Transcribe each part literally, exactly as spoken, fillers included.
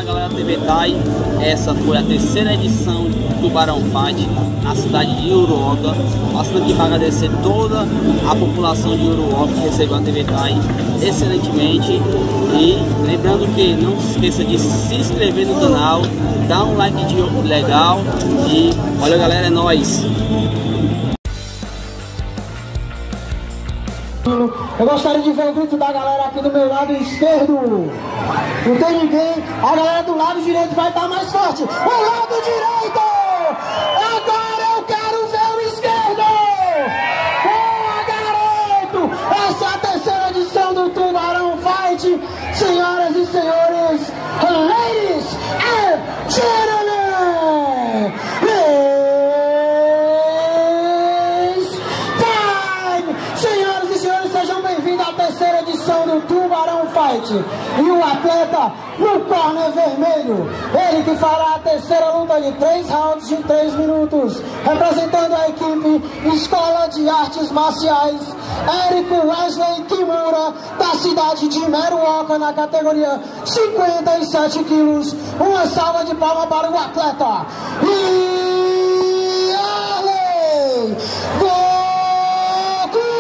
Fala galera da T V Tai, essa foi a terceira edição do Tubarão Fight na cidade de Uruoca. Passando aqui para agradecer toda a população de Uruoca que recebeu a T V Tai excelentemente. E lembrando que não se esqueça de se inscrever no canal, dar um like de legal e olha galera, é nóis! Eu gostaria de ver o grito da galera aqui do meu lado esquerdo. Não tem ninguém. A galera do lado direito vai estar mais forte. O lado direito! Agora eu quero ver o esquerdo! Boa, garoto! Essa é a terceira edição do Tubarão Fight. Senhoras e senhores, ladies and gentlemen, it's time! Senhoras e senhores, sejam bem-vindos à terceira edição do Tubarão Fight. E o atleta no corner vermelho, ele que fará a terceira luta de três rounds de três minutos, representando a equipe Escola de Artes Marciais, Érico Wesley Kimura, da cidade de Meruoca, na categoria cinquenta e sete quilos. Uma salva de palmas para o atleta. E Arley Goku!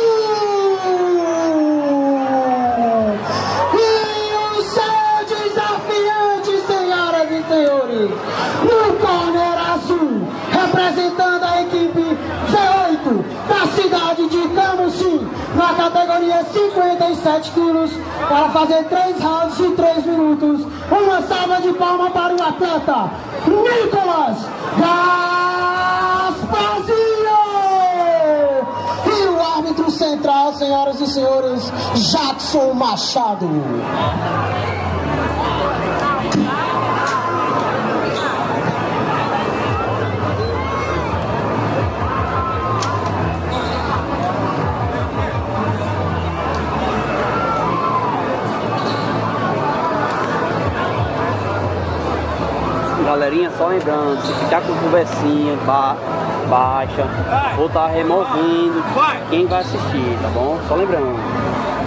E o seu desafiante, senhoras e senhores, no corner azul, representando a equipe V oito da cidade de Camusim, na categoria cinquenta e sete quilos, para fazer três rounds de três minutos. Uma salva de palmas para o atleta Nicolas Gasparzinho! E o árbitro central, senhoras e senhores, Jackson Machado. Galerinha, só lembrando, se ficar com conversinha ba baixa, vou estar removendo quem vai assistir, tá bom? Só lembrando.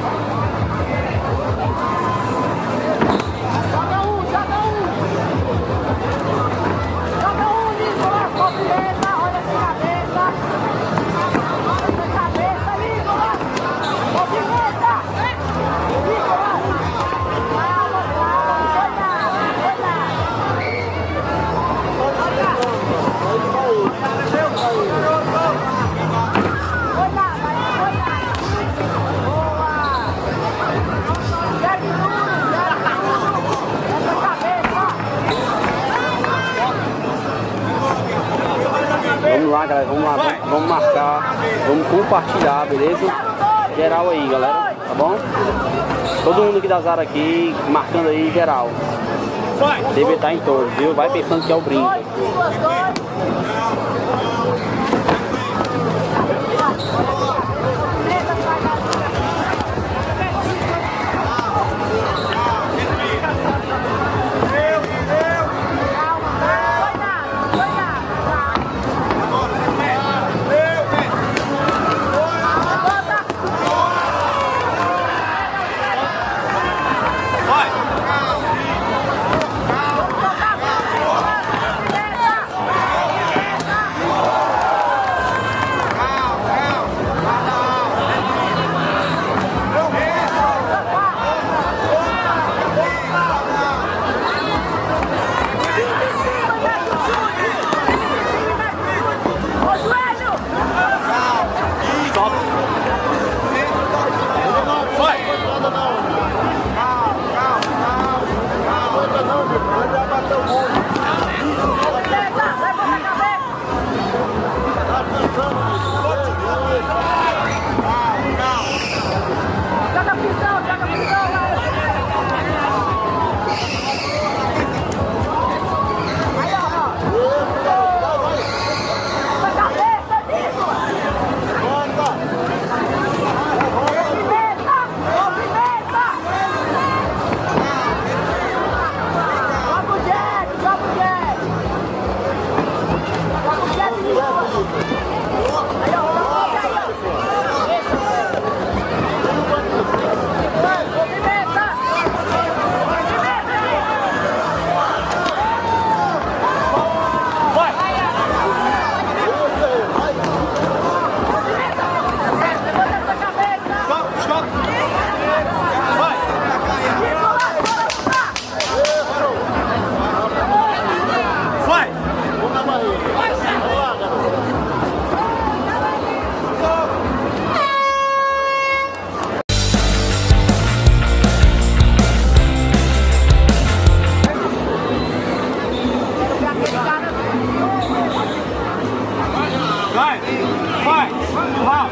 Vamos lá, galera, vamos lá, vamos, vamos marcar, vamos compartilhar, beleza? Geral aí, galera, tá bom? Todo mundo aqui das áreas aqui, marcando aí, geral. Deve estar em todos, viu? Vai pensando que é o brinco. Vai! Vai! Vai!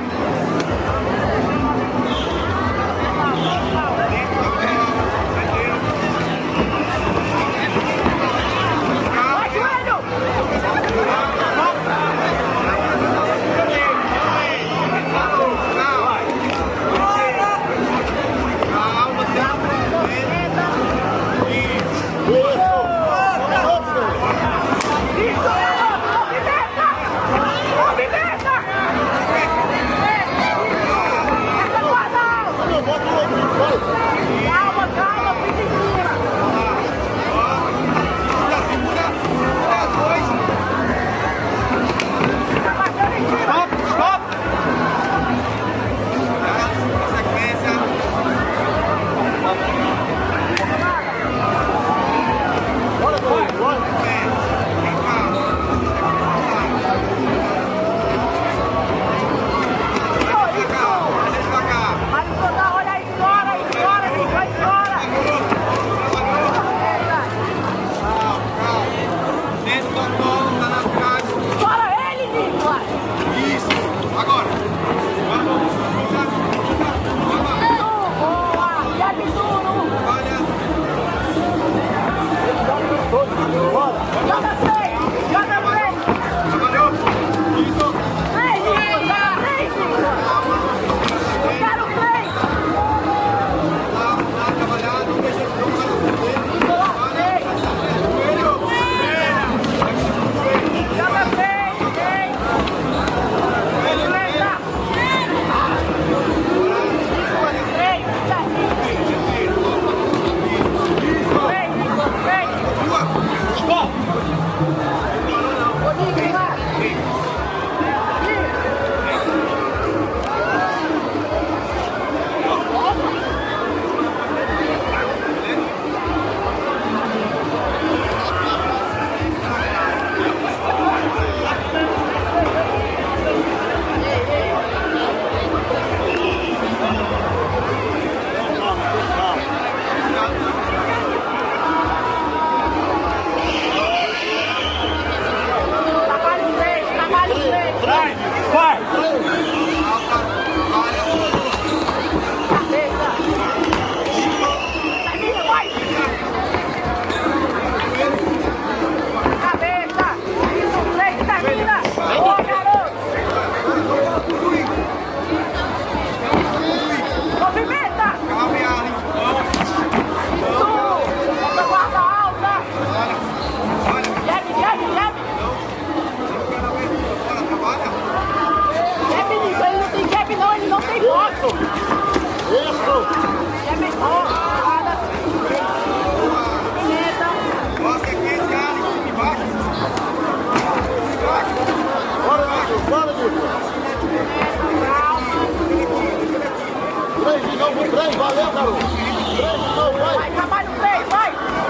Três, valeu, garoto. Três, não, vai. Vai, trabalha o três, vai.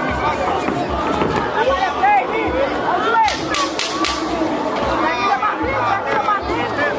Trabalha três, Vitor. Olha o joelho. Termina batendo, termina batendo.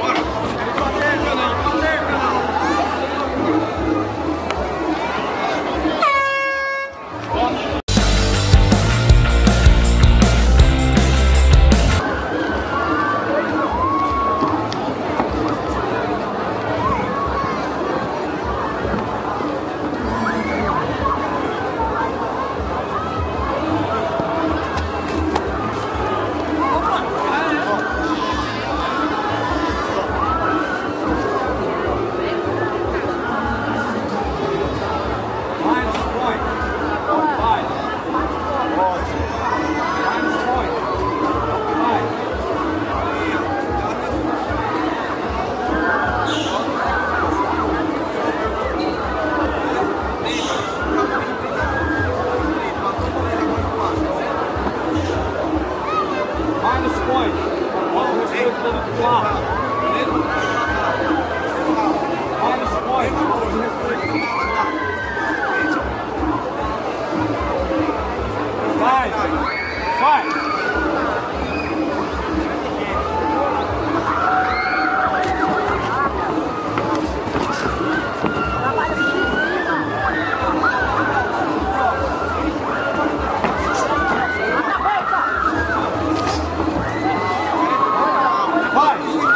Vai!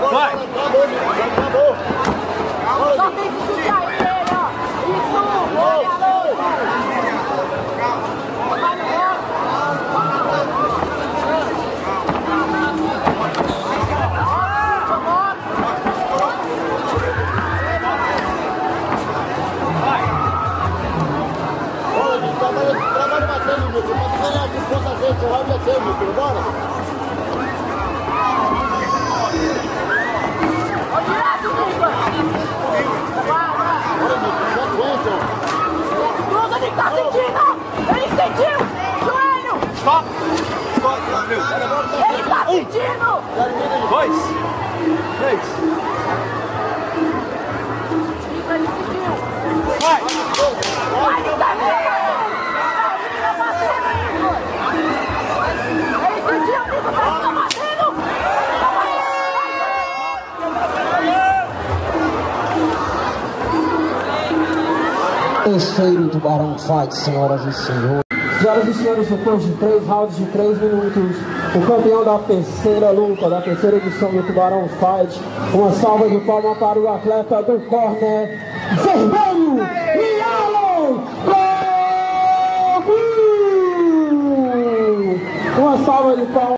Vai! Acabou! Só tem que chute aí, ele, ó. Isso, boa, garoto. Vai no Trabalha batendo, meu filho. Pode ganhar com força a gente. O round é seu, meu filho. Bora! Ó, direto, Nicolas. Vai, vai. Bora, meu filho. Sequência. Cruza, ele tá sentindo. Ele sentiu. Joelho. Stop! Stop, meu! Ele tá sentindo. Dois! Três! Ele sentiu. Vai! Vai, ele tá vendo. Ele sentiu, Nico, tá batendo. Terceiro Tubarão Fight, senhoras e senhores. Senhoras e senhores, depois de três rounds de três minutos, o campeão da terceira luta, da terceira edição do Tubarão Fight. Uma salva de palmas para o atleta do corner vermelho, Yellow Blue! Uma salva de palmas.